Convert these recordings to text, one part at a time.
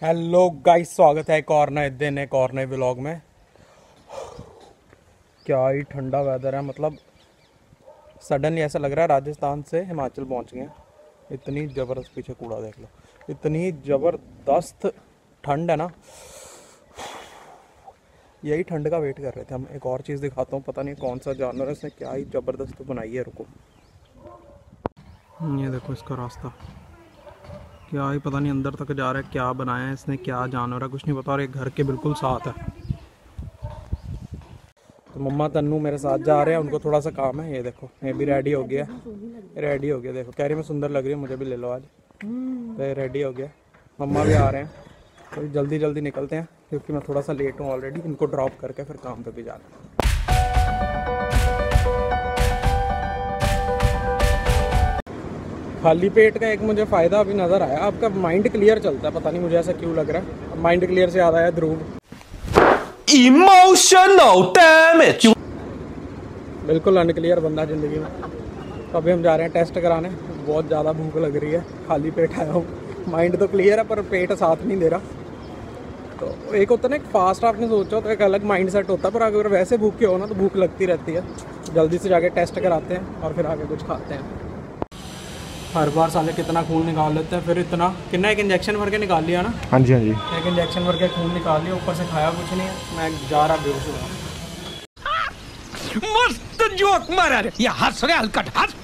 Hello guys, स्वागत है एक और नए दिन एक और नए व्लॉग में। क्या ही ठंडा वेदर है, मतलब सडनली ऐसा लग रहा है राजस्थान से हिमाचल पहुंच गए। इतनी ज़बरदस्त, पीछे कूड़ा देख लो, इतनी ज़बरदस्त ठंड है ना। यही ठंड का वेट कर रहे थे हम। एक और चीज़ दिखाता हूँ, पता नहीं कौन सा जानवर है, इसने क्या ही ज़बरदस्त बनाई है। रुको, ये देखो इसका रास्ता, क्या ही पता नहीं अंदर तक जा रहा है। क्या बनाया है इसने, क्या जानवर है, कुछ नहीं पता। और एक घर के बिल्कुल साथ है। तो मम्मा तन्नू मेरे साथ जा रहे हैं, उनको थोड़ा सा काम है। ये देखो, ये भी रेडी हो गया, रेडी हो गया। देखो, कह रही मैं सुंदर लग रही हूँ, मुझे भी ले लो आज। तो ये रेडी हो गया, मम्मा भी आ रहे हैं। तो जल्दी जल्दी निकलते हैं क्योंकि मैं थोड़ा सा लेट हूँ ऑलरेडी। इनको ड्रॉप करके फिर काम पे भी जाना है। खाली पेट का एक मुझे फ़ायदा अभी नज़र आया, आपका माइंड क्लियर चलता है। पता नहीं मुझे ऐसा क्यों लग रहा है। माइंड क्लियर से याद आया ध्रुव। Emotional damage. बिल्कुल अनक्लियर बंदा ज़िंदगी में। तो अभी हम जा रहे हैं टेस्ट कराने। बहुत ज़्यादा भूख लग रही है, खाली पेट आया हूँ। माइंड तो क्लियर है पर पेट साथ नहीं दे रहा। तो एक होता है ना, एक फास्ट आपने सोचा तो एक अलग माइंड सेट होता है, पर अगर वैसे भूखे हो ना तो भूख लगती रहती है। जल्दी से जाके टेस्ट कराते हैं और फिर आगे कुछ खाते हैं। हर बार साले कितना खून निकाल लेते हैं, फिर इतना कितना एक इंजेक्शन भर के निकाल लिया ना। हाँ जी हाँ जी, एक इंजेक्शन भर के खून निकाल लिया, ऊपर से खाया कुछ नहीं है। मैं जा रहा बेहोश हुआ। मस्त जोक मारा रे, ये हंस रहे हलकट हंस।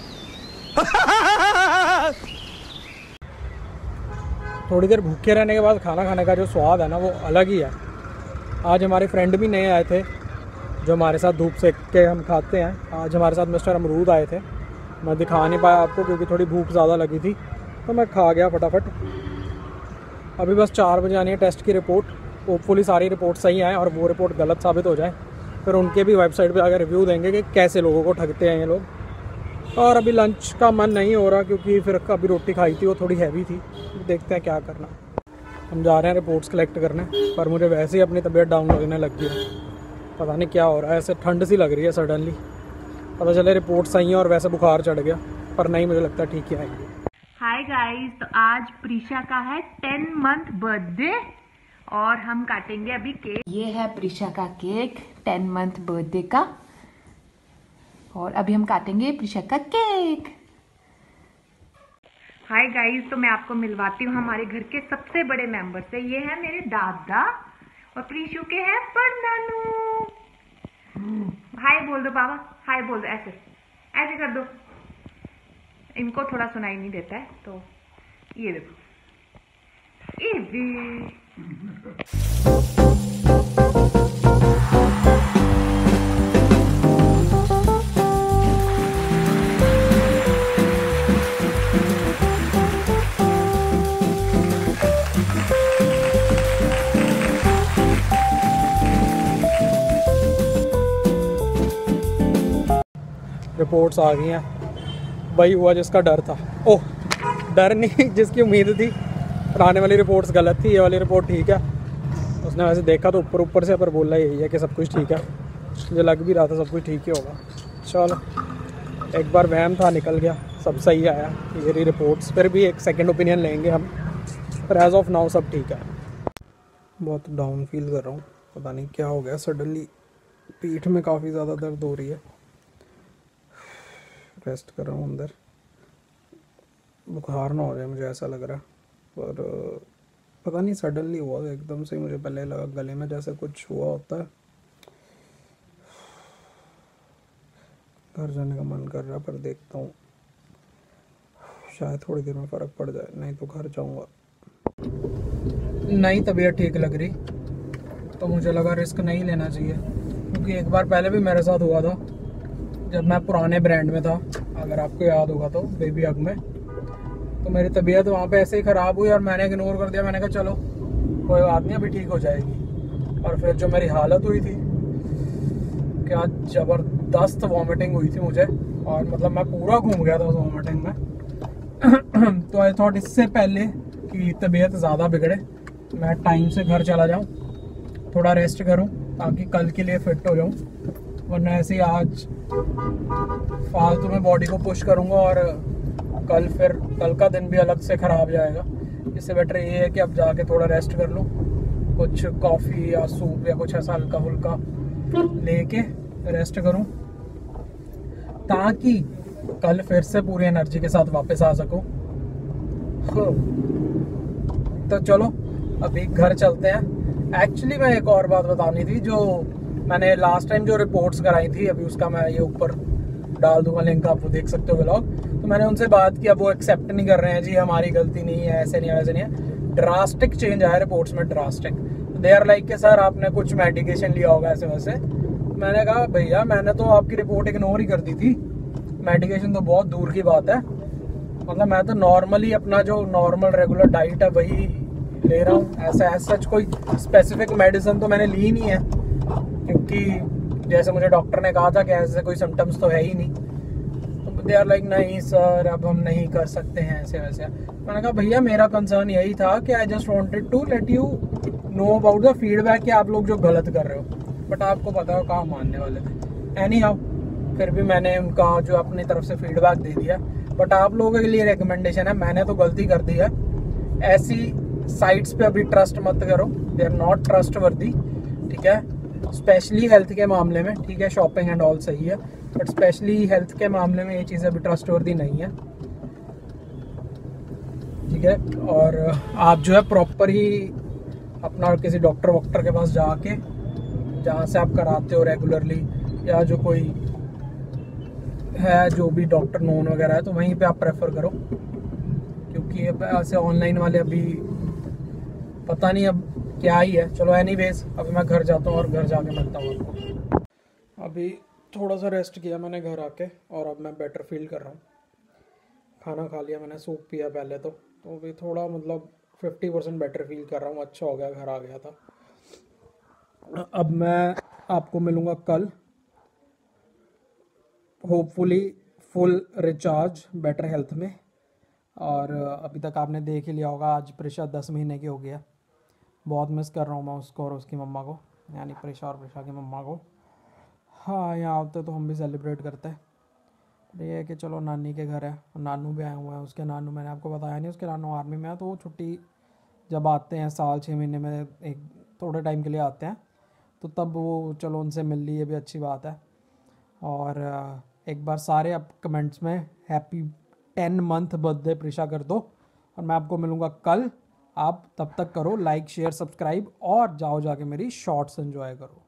थोड़ी देर भूखे रहने के बाद खाना खाने का जो स्वाद है ना, वो अलग ही है। आज हमारे फ्रेंड भी नए आए थे जो हमारे साथ धूप सेक के हम खाते हैं। आज हमारे साथ मिस्टर अमरूद आए थे। मैं दिखा नहीं पाया आपको क्योंकि थोड़ी भूख ज़्यादा लगी थी, तो मैं खा गया फटाफट। अभी बस 4 बजे आनी है टेस्ट की रिपोर्ट। होपफुली सारी रिपोर्ट सही आए और वो रिपोर्ट गलत साबित हो जाए, फिर उनके भी वेबसाइट पे आकर रिव्यू देंगे कि कैसे लोगों को ठगते हैं ये लोग। और अभी लंच का मन नहीं हो रहा क्योंकि फिर अभी रोटी खाई थी, वो थोड़ी हैवी थी। देखते हैं क्या करना। हम जा रहे हैं रिपोर्ट्स कलेक्ट करने, पर मुझे वैसे ही अपनी तबीयत डाउन लगने लग गई है। पता नहीं क्या हो रहा है, ऐसे ठंड सी लग रही है सडनली। पता चले रिपोर्ट सही है और वैसे बुखार चढ़ गया, पर नहीं, मुझे लगता है ठीक ही आएगी। हाय गाइस, तो आज प्रीशा का है 10 मंथ बर्थडे और हम काटेंगे अभी केक। ये है प्रीशा का केक 10 मंथ बर्थडे का, और अभी हम काटेंगे प्रीशा का केक। हाय गाइस, तो मैं आपको मिलवाती हूँ हमारे घर के सबसे बड़े मेंबर से। ये है मेरे दादा और प्रीशु के हैं परनानू। हाय बोल दो बाबा, हाय बोल दो, ऐसे ऐसे कर दो। इनको थोड़ा सुनाई नहीं देता है, तो ये देखो, ये भी रिपोर्ट्स आ गई हैं। वही हुआ जिसका डर था। ओह, डर नहीं, जिसकी उम्मीद थी। पुराने वाली रिपोर्ट्स गलत थी, ये वाली रिपोर्ट ठीक है। उसने वैसे देखा तो ऊपर ऊपर से, पर बोला यही है कि सब कुछ ठीक है। मुझे लग भी रहा था सब कुछ ठीक ही होगा। चलो, एक बार वहम था, निकल गया, सब सही आया। ये रही रिपोर्ट्स, फिर भी एक सेकंड ओपिनियन लेंगे हम, पर एज ऑफ नाउ सब ठीक है। बहुत डाउन फील कर रहा हूँ, पता नहीं क्या हो गया सडनली। पीठ में काफ़ी ज़्यादा दर्द हो रही है। रेस्ट कर रहा हूँ अंदर, बुखार ना हो जाए मुझे ऐसा लग रहा है। पर पता नहीं सडनली हुआ एकदम से। मुझे पहले लगा गले में जैसे कुछ हुआ होता है। घर जाने का मन कर रहा है, पर देखता हूँ, शायद थोड़ी देर में फ़र्क पड़ जाए, नहीं तो घर जाऊँगा। नहीं तबीयत ठीक लग रही, तो मुझे लगा रिस्क नहीं लेना चाहिए, क्योंकि एक बार पहले भी मेरे साथ हुआ था जब मैं पुराने ब्रांड में था, अगर आपको याद होगा तो, बेबी हग में। तो मेरी तबीयत वहाँ पे ऐसे ही ख़राब हुई और मैंने इग्नोर कर दिया। मैंने कहा चलो कोई बात नहीं, अभी ठीक हो जाएगी। और फिर जो मेरी हालत हुई थी, क्या ज़बरदस्त वॉमिटिंग हुई थी मुझे, और मतलब मैं पूरा घूम गया था उस वॉमिटिंग में। तो आई थॉट इससे पहले कि तबीयत ज़्यादा बिगड़े, मैं टाइम से घर चला जाऊँ, थोड़ा रेस्ट करूँ ताकि कल के लिए फिट हो जाऊँ। वरना ऐसे ही आज फालतू में बॉडी को पुश करूँगा और कल का दिन भी अलग से ख़राब जाएगा। इससे बेटर ये है कि अब जाके थोड़ा रेस्ट कर लूँ, कुछ कॉफ़ी या सूप या कुछ ऐसा हल्का फुल्का लेके रेस्ट करूँ, ताकि कल फिर से पूरी एनर्जी के साथ वापस आ सकूँ। तो चलो अभी घर चलते हैं। एक्चुअली मैं एक और बात बतानी थी, जो मैंने लास्ट टाइम जो रिपोर्ट्स कराई थी, अभी उसका मैं ये ऊपर डाल दूंगा लिंक, आप वो देख सकते हो व्लॉग। तो मैंने उनसे बात की, अब वो एक्सेप्ट नहीं कर रहे हैं, जी हमारी गलती नहीं है, ऐसे नहीं है वैसे नहीं है। ड्रास्टिक चेंज आया रिपोर्ट्स में, ड्रास्टिक। दे आर लाइक कि सर आपने कुछ मेडिकेशन लिया होगा ऐसे वैसे। मैंने कहा भैया मैंने तो आपकी रिपोर्ट इग्नोर ही कर दी थी, मेडिकेशन तो बहुत दूर की बात है। मतलब मैं तो नॉर्मली अपना जो नॉर्मल रेगुलर डाइट है वही ले रहा हूँ, ऐसा सच कोई स्पेसिफिक मेडिसिन तो मैंने ली नहीं है, क्योंकि जैसे मुझे डॉक्टर ने कहा था कि ऐसे कोई सिम्टम्स तो है ही नहीं। तो दे आर लाइक नहीं सर अब हम नहीं कर सकते हैं ऐसे वैसे। मैंने कहा भैया मेरा कंसर्न यही था कि I just wanted to let you know about the feedback कि आप लोग जो गलत कर रहे हो, बट आपको पता हो कहाँ मानने वाले थे। एनी हाउ फिर भी मैंने उनका जो अपनी तरफ से फीडबैक दे दिया, बट आप लोगों के लिए रिकमेंडेशन है, मैंने तो गलती कर दी है। ऐसी साइट्स पे अभी ट्रस्ट मत करो, दे आर नॉट ट्रस्ट वर्दी, ठीक है। स्पेशली हेल्थ के मामले में, ठीक है, शॉपिंग एंड ऑल सही है, बट स्पेशली हेल्थ के मामले में ये चीज़ें अभी ट्रस्ट वर्दी नहीं है, ठीक है। और आप जो है प्रॉपर ही अपना किसी डॉक्टर वॉक्टर के पास जाके, जहाँ से आप कराते हो रेगुलरली, या जो कोई है जो भी डॉक्टर नोन वगैरह है, तो वहीं पे आप प्रेफर करो, क्योंकि अब ऐसे ऑनलाइन वाले अभी पता नहीं अब क्या ही है। चलो एनीवेज अभी मैं घर जाता हूँ और घर जाके मिलता हूँ आपको। अभी थोड़ा सा रेस्ट किया मैंने घर आके, और अब मैं बेटर फील कर रहा हूँ। खाना खा लिया मैंने, सूप पिया पहले तो अभी थोड़ा मतलब 50% बेटर फील कर रहा हूँ, अच्छा हो गया, घर आ गया था। अब मैं आपको मिलूँगा कल, hopefully full recharge, better health में। और अभी तक आपने देख ही लिया होगा, आज प्रिशा 10 महीने की हो गया। बहुत मिस कर रहा हूँ मैं उसको और उसकी मम्मा को, यानी प्रिशा और प्रिशा की मम्मा को। हाँ यहाँ होते तो हम भी सेलिब्रेट करते हैं। ये है कि चलो नानी के घर है, नानू भी आए हुए हैं। उसके नानू मैंने आपको बताया नहीं, उसके नानू आर्मी में है, तो वो छुट्टी जब आते हैं साल 6 महीने में एक थोड़े टाइम के लिए आते हैं, तो तब वो चलो उनसे मिल ली, ये भी अच्छी बात है। और एक बार सारे अब कमेंट्स में हैप्पी 10 मंथ बर्थडे प्रिशा कर दो, और मैं आपको मिलूँगा कल। आप तब तक करो लाइक शेयर सब्सक्राइब, और जाओ जाके मेरी शॉर्ट्स एंजॉय करो।